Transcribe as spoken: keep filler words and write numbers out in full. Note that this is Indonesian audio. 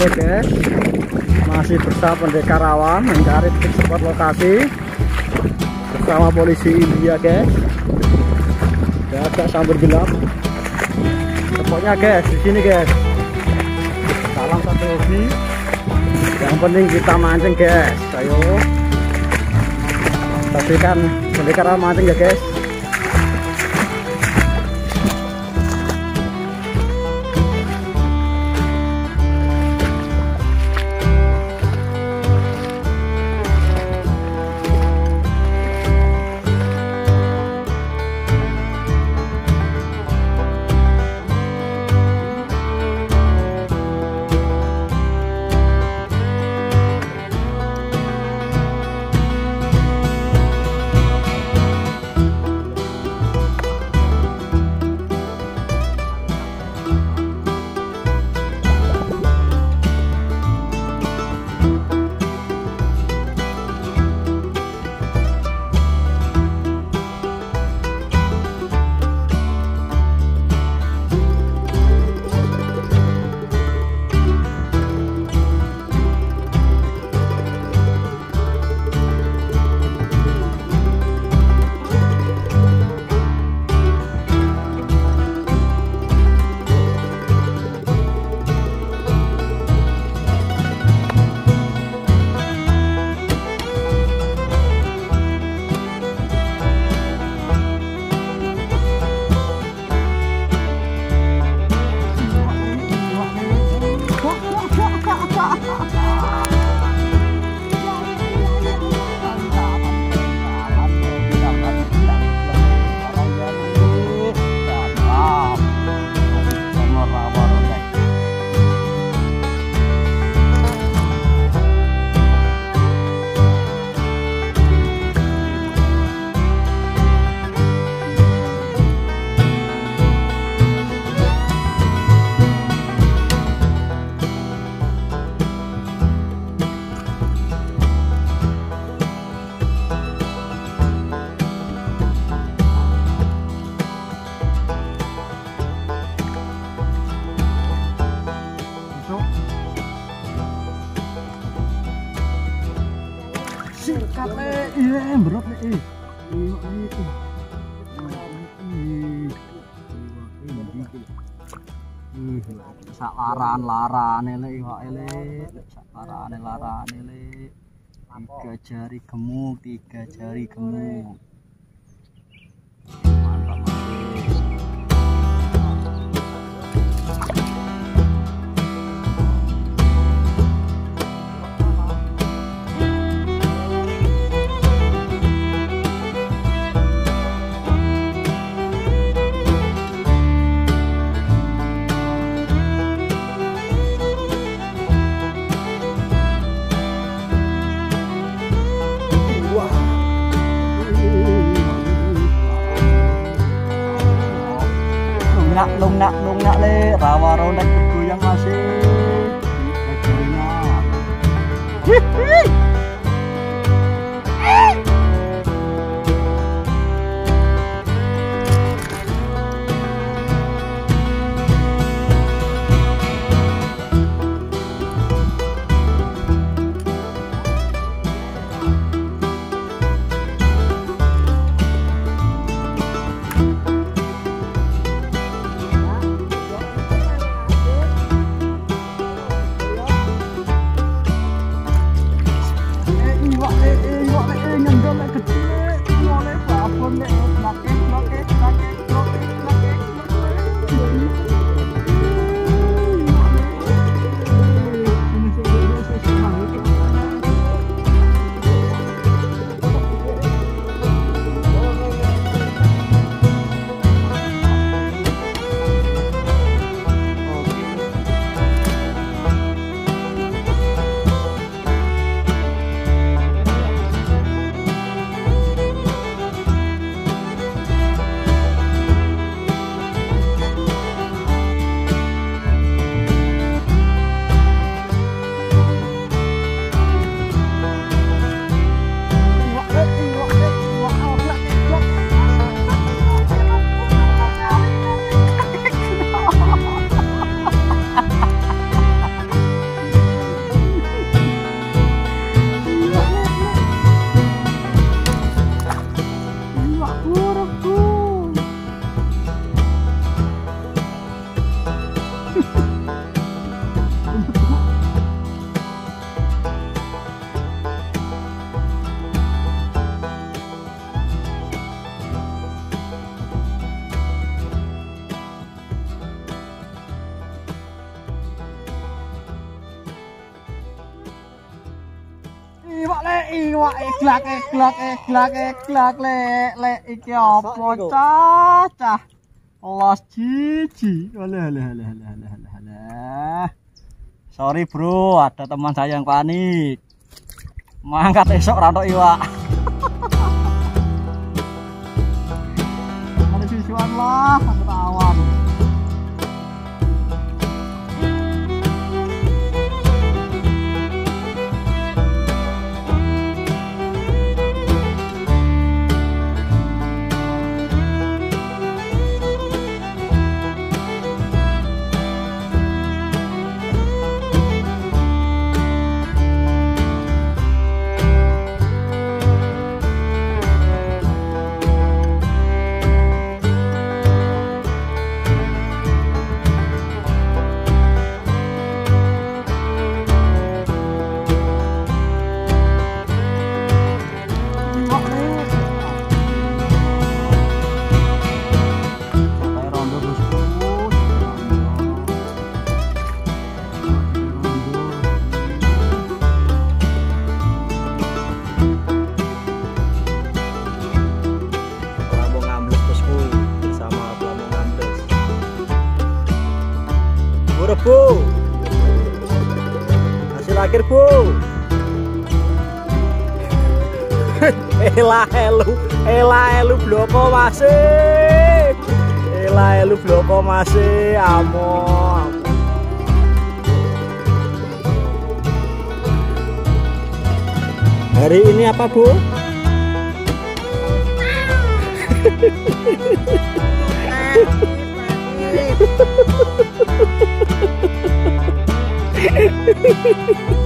Halo guys, masih bersama Pendekar Rawan mencari titik spot lokasi bersama polisi India guys. Ya, agak sambil gelap. Spotnya guys di sini guys. Salam satu hobi. Yang penting kita mancing guys. Ayo. Saksikan Pendekar Rawan mancing ya guys. Sikat le, iya berat le, eh, sak laran laran le, iwak le, sak laran laran le, tiga jari gemuk, tiga jari gemuk, mantap mantap. Lungnak, lungnak, lungnak le, rawa ronek bergoyang masih. Jarinya. Hihi. le iwak eglak eglak eglak eglak le le iki apa cah cah los cici oleh oleh oleh oleh oleh oleh. Sorry bro, ada teman saya yang panik mangkat esok rantok iwak. Ada sisuan lah aku tawan. Bu, hasil akhir bu. Ela elu, ela elu bloko masih, ela elu bloko masih, amo. Hari ini apa bu? Hehehe